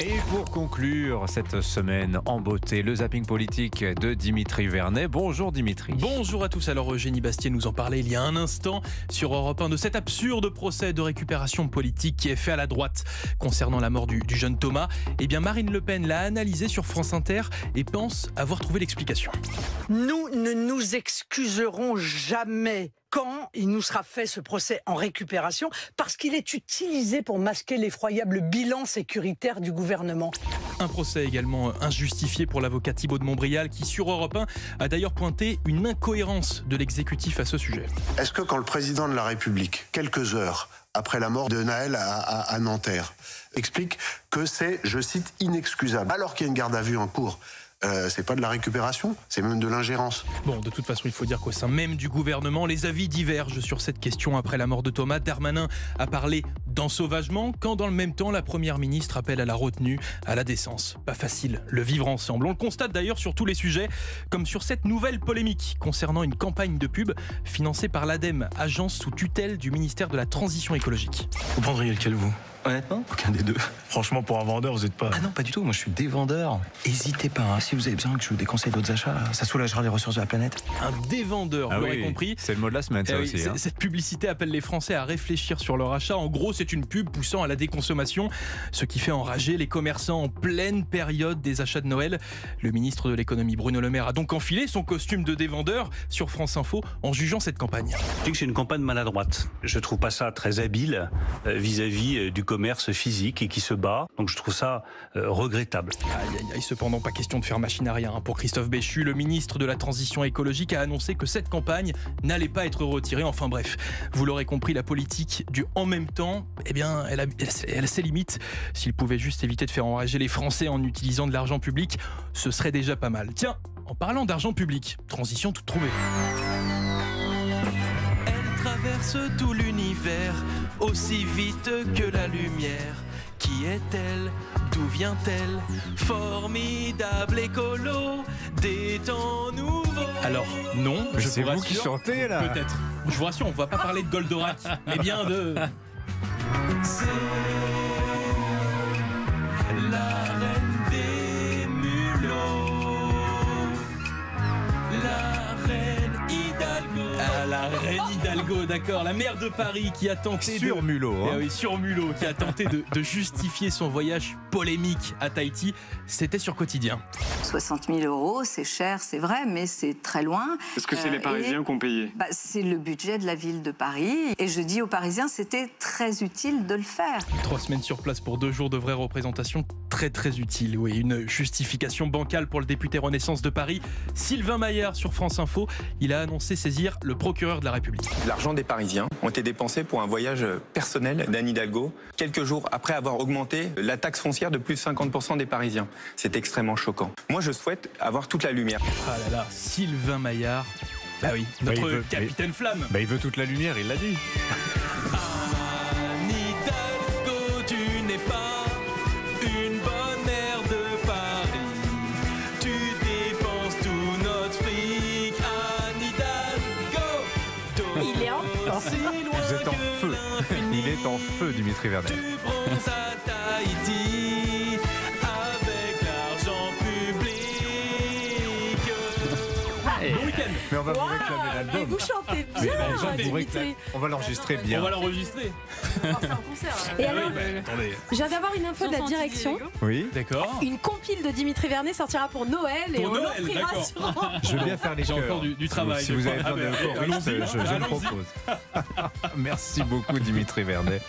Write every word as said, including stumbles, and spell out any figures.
Et pour conclure cette semaine en beauté, le zapping politique de Dimitri Vernet. Bonjour Dimitri. Bonjour à tous. Alors Eugénie Bastier nous en parlait il y a un instant sur Europe un de cet absurde procès de récupération politique qui est fait à la droite concernant la mort du, du jeune Thomas. Eh bien Marine Le Pen l'a analysé sur France Inter et pense avoir trouvé l'explication. Nous ne nous excuserons jamais quand il nous sera fait ce procès en récupération, parce qu'il est utilisé pour masquer l'effroyable bilan sécuritaire du gouvernement. Un procès également injustifié pour l'avocat Thibault de Montbrial qui, sur Europe un, a d'ailleurs pointé une incohérence de l'exécutif à ce sujet. Est-ce que quand le président de la République, quelques heures après la mort de Naël à, à, à Nanterre, explique que c'est, je cite, inexcusable, alors qu'il y a une garde à vue en cours, Euh, c'est pas de la récupération, c'est même de l'ingérence. Bon, de toute façon, il faut dire qu'au sein même du gouvernement, les avis divergent sur cette question après la mort de Thomas. Darmanin a parlé d'ensauvagement, quand dans le même temps, la première ministre appelle à la retenue, à la décence. Pas facile, le vivre ensemble. On le constate d'ailleurs sur tous les sujets, comme sur cette nouvelle polémique concernant une campagne de pub financée par l'ADEME, agence sous tutelle du ministère de la Transition écologique. Vous prendriez lequel, vous ? Honnêtement ? Aucun des deux. Franchement, pour un vendeur, vous n'êtes pas... Ah non, pas du tout. Moi, je suis des vendeurs. Hésitez pas. Hein. Si vous avez besoin que je vous déconseille d'autres achats, là, ça soulagera les ressources de la planète. Un dévendeur, Ah vous l'aurez oui, compris. c'est le mot de la semaine, ça Eh aussi. oui, hein. Cette publicité appelle les Français à réfléchir sur leur achat. En gros, c'est une pub poussant à la déconsommation, ce qui fait enrager les commerçants en pleine période des achats de Noël. Le ministre de l'économie, Bruno Le Maire, a donc enfilé son costume de dévendeur sur France Info en jugeant cette campagne. Je dis que c'est une campagne maladroite. Je trouve pas ça très habile euh, vis-à-vis euh, du commerce physique et qui se bat. Donc je trouve ça euh, regrettable. Aïe, aïe, aïe, cependant, pas question de faire machine à rien. Pour Christophe Béchu, le ministre de la Transition écologique a annoncé que cette campagne n'allait pas être retirée. Enfin bref, vous l'aurez compris, la politique du en même temps, eh bien, elle a, elle, elle a ses limites. S'il pouvait juste éviter de faire enrager les Français en utilisant de l'argent public, ce serait déjà pas mal. Tiens, en parlant d'argent public, transition toute trouvée. Elle traverse tout l'univers aussi vite que la lumière. Qui est-elle? D'où vient-elle? Formidable écolo, des temps nouveaux. Alors, non, je C'est vous vous rassure, qui chantez, là? Peut-être. Je vous rassure, on va pas parler de Goldorak, mais bien de... C'est la reine des mulots, la reine Hidalgo. Ah, la reine Hidalgo, d'accord, la maire de Paris qui a tenté Sur de... mulot. Eh Hein. oui, sur mulot, qui a tenté de, de justifier son voyage polémique à Tahiti. C'était sur Quotidien. soixante mille euros, c'est cher, c'est vrai, mais c'est très loin. Est-ce que c'est Euh, les Parisiens et- qui ont payé? Bah, c'est le budget de la ville de Paris. Et je dis aux Parisiens, c'était très utile de le faire. Trois semaines sur place pour deux jours de vraie représentation, très très utile. Oui, une justification bancale pour le député Renaissance de Paris, Sylvain Maillard sur France Info. Il a annoncé saisir le procureur de la République. L'argent des Parisiens ont été dépensés pour un voyage personnel d'Anne Hidalgo, quelques jours après avoir augmenté la taxe foncière de plus de cinquante pour cent des Parisiens. C'est extrêmement choquant. Moi, je souhaite avoir toute la lumière. Ah là là, Sylvain Maillard. Bah oui, Bah, notre il veut- capitaine Flamme. Bah, il veut toute la lumière, il l'a dit. Anne Hidalgo, tu n'es pas une bonne mère de Paris. Tu dépenses tout notre fric. Anne Hidalgo, Il est en si loin Vous êtes en que feu. l'infini. Il est en feu, Dimitri Vernet. Tu bronzes à Tahiti avec l'argent public. Bon week-end. Mais on va vous Wow, réclamer mais l'album. vous chantez Mais bien, on va vous Dimitri. réclamer- On va l'enregistrer On bien. va l'enregistrer. Et alors, Attendez. je viens d'avoir une info de la direction. Oui. D'accord. Une compile de Dimitri Vernet sortira pour Noël et Pour on Noël, l'offrira d'accord. sur... Je veux bien faire les J'ai chœurs. encore du- du Si travail, vous- Si je vous crois. avez besoin Ah de ben, choristes, allons-y, je, je le allons-y. propose. Merci beaucoup, Dimitri Vernet.